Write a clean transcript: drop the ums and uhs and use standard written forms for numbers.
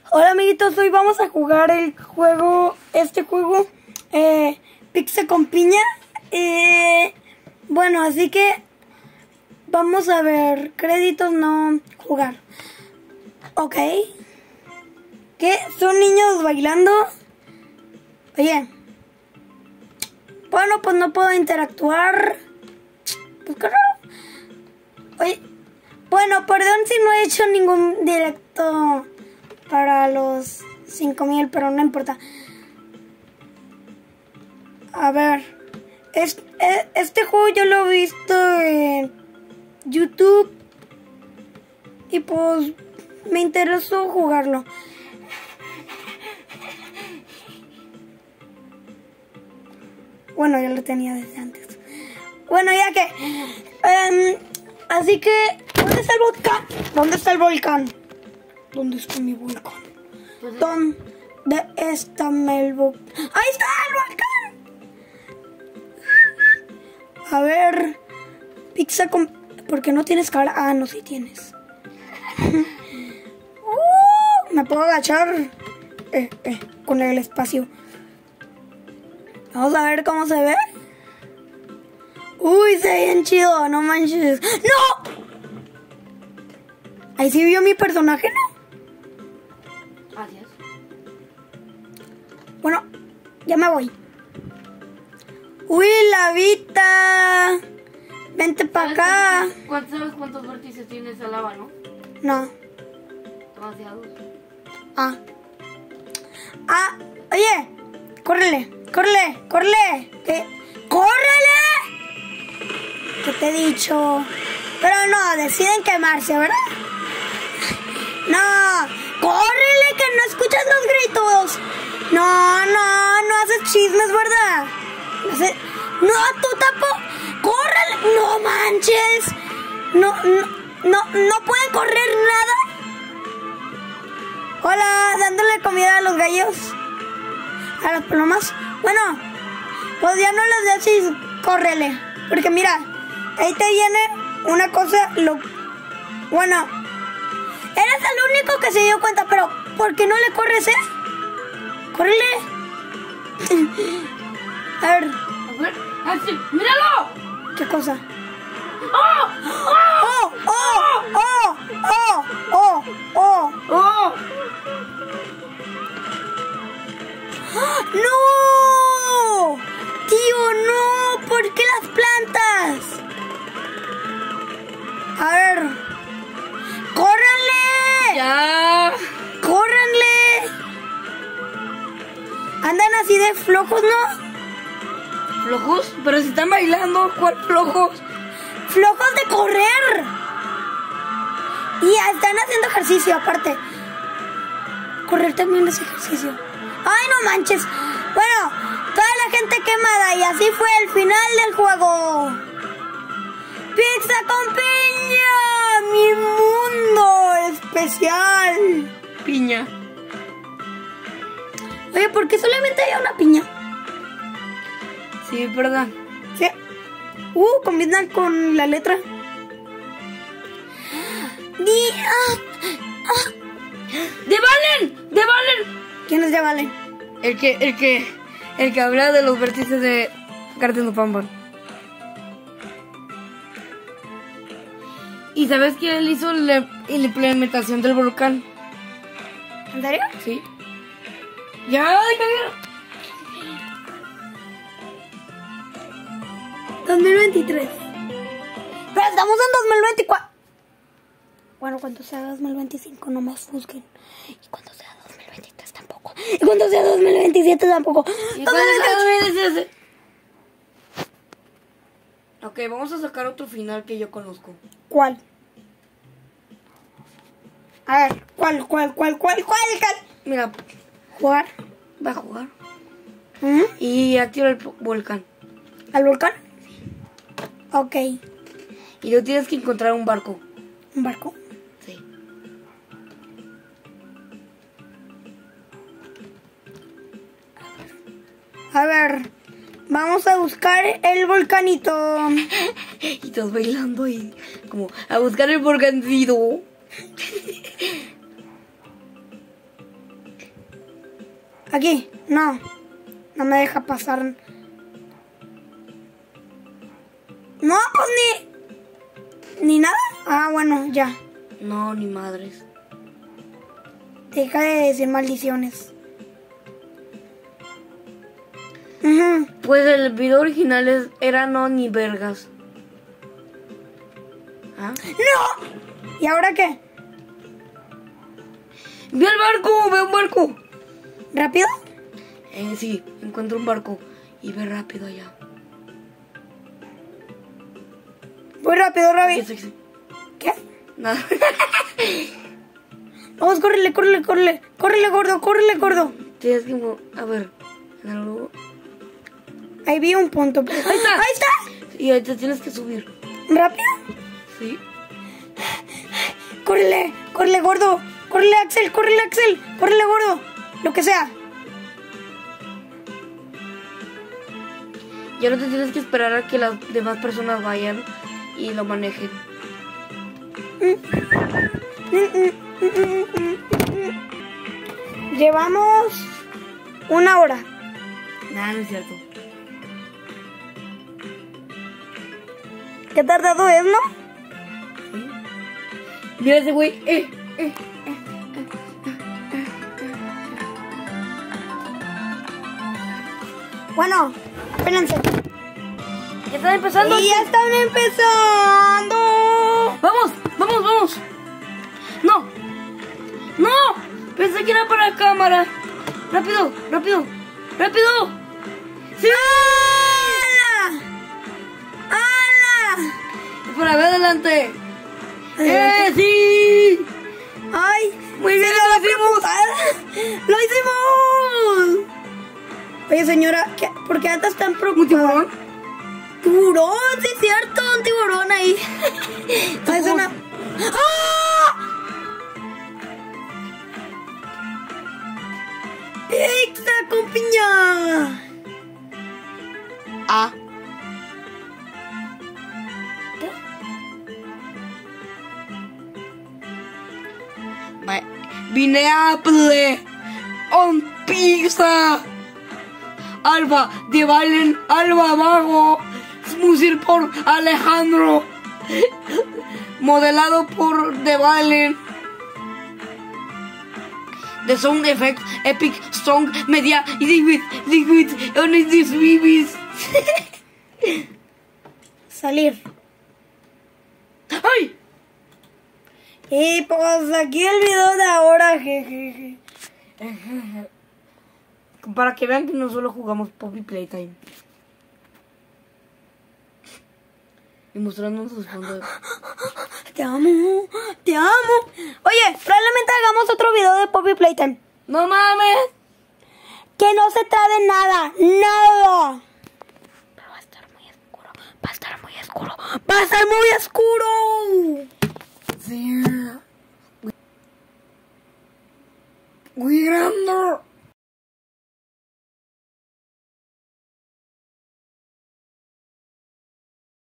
Hola amiguitos, hoy vamos a jugar el juego, Pizza con piña. Bueno, así que vamos a ver, créditos no jugar. Ok. ¿Qué? ¿Son niños bailando? Oye. Bueno, pues no puedo interactuar. Pues qué raro. Oye. Bueno, perdón si no he hecho ningún directo para los 5000, pero no importa. A ver, este juego yo lo he visto en YouTube y pues me interesó jugarlo. Bueno, ya lo tenía desde antes. Bueno, ya que... así que... ¿Dónde está el volcán? ¿Dónde está el volcán? ¿Dónde está mi volcán? ¿Dónde está el volcán? ¡Ahí está el volcán! A ver... Pizza con... ¿Por qué no tienes cara? Ah, no, sí tienes. ¿Me puedo agachar? Con el espacio. Vamos a ver cómo se ve. Uy, se ve bien chido, no manches. ¡No! Ahí sí vio mi personaje, ¿no? Adiós. Bueno, ya me voy. Uy, Lavita. Vente para acá. ¿Sabes cuántos vértices tiene esa lava, no? No. Demasiados. Oye. Córrele. ¿Qué? ¡Córrele! ¿Qué te he dicho? Pero no, deciden quemarse, ¿verdad? No, córrele que no escuchas los gritos. No haces chismes, ¿verdad? No, tú tampoco. Córrele, no manches. No pueden correr nada. Hola, dándole comida a los gallos. A las palomas. Bueno, pues ya no les decís córrele. Porque mira, ahí te viene una cosa. Bueno, eres el único que se dio cuenta, pero ¿por qué no le corres, ¡Córrele! A ver. ¡Así! ¡Míralo! ¿Qué cosa? ¡Oh! ¡Oh! ¡Oh! ¡Oh! ¡Oh! ¡Oh! ¡Oh! ¡Oh! ¡No! ¡Tío, no! ¿Por qué las plantas? A ver. ¡Córranle! ¡Ya! ¡Córranle! Andan así de flojos, ¿no? ¿Flojos? Pero si están bailando, ¿cuál flojos? ¡Flojos de correr! Y ya están haciendo ejercicio, aparte. Correr también es ejercicio. ¡Ay, no manches! Bueno, toda la gente quemada y así fue el final del juego. ¡Pizza con piña! ¡Mi mundo especial! Piña. Oye, ¿por qué solamente hay una piña? Sí, verdad. ¿Sí? Combinan con la letra. ¡De Valen! ¡De Valen! ¿Quién es de Valen? El que habla de los vértices de Garden of Amber. ¿Y sabes quién él hizo la implementación del volcán? ¿En serio? Sí. ¡Ya! ¡Déjame! 2023. Pero estamos en 2024. Bueno, cuando sea 2025 no me juzguen. Y cuando sea 2023 tampoco. Y cuando sea 2027 tampoco. ¿Y cuándo sea 2027? Ok, vamos a sacar otro final que yo conozco. ¿Cuál? A ver, ¿cuál? Mira, ¿Jugar? va a jugar. ¿Mm? Y activa el volcán. ¿Al volcán? Ok. Y luego tienes que encontrar un barco. ¿Un barco? Sí. A ver, vamos a buscar el volcanito. Y todos bailando y como a buscar el volcancito. Aquí, no. No me deja pasar. No, pues ni nada. Ah, bueno, ya. No, ni madres. Deja de decir maldiciones. Ujú. Pues el video original era no ni vergas. ¿Ah? ¡No! ¿Y ahora qué? ¡Vi el barco! ¡Ve un barco! ¿Rápido? Sí, encuentro un barco y ve rápido allá. Voy rápido, Ravi. Qué sexy. ¿Qué? Nada. Vamos, córrele, córrele, córrele. Córrele, gordo, córrele, gordo. Tienes que... A ver. En algo... Ahí vi un punto. ¡Ahí está! ¡Ahí está! Y ahí te tienes que subir. ¿Rápido? Sí. Córrele, córrele, gordo. Córrele, Axel, córrele, Axel. Córrele, gordo. Lo que sea. Ya no te tienes que esperar a que las demás personas vayan y lo manejen. Llevamos 1 hora. Nada, no es cierto. ¿Qué tardado es, no? Mira ese güey. Bueno, espérense. Ya están empezando. Y ya están empezando. ¡Vamos! ¡Vamos, vamos! ¡No! ¡No! Pensé que era para la cámara. ¡Rápido! ¡Rápido! ¡Rápido! ¡Sí! ¡Hala! ¡Hala! ¡Para ver adelante! ¡Sí! ¡Ay! ¡Muy bien! ¡Se ¡Lo hicimos! ¡Lo hicimos! Oye, señora, ¿por qué andas tan preocupada? ¿Un tiburón? ¡Tiburón! Sí, es cierto, un tiburón ahí. No, es una... ¡Ah! ¡Pizza con piña! Ah. Vine a pedir un pizza. Alba de Valen, Alba abajo. Smoothie por Alejandro. Modelado por De Valen. The Sound Effect, Epic Song Media y Liquid on these babies. Salir. ¡Ay! Y pues aquí el video de ahora, jejeje. Para que vean que no solo jugamos Poppy Playtime. Y mostrando sus fondos. Te amo, te amo. Oye, probablemente hagamos otro video de Poppy Playtime. ¡No mames! Que no se trabe nada, nada. Pero va a estar muy oscuro, va a estar muy oscuro, va a estar muy oscuro. Sí. Muy grande.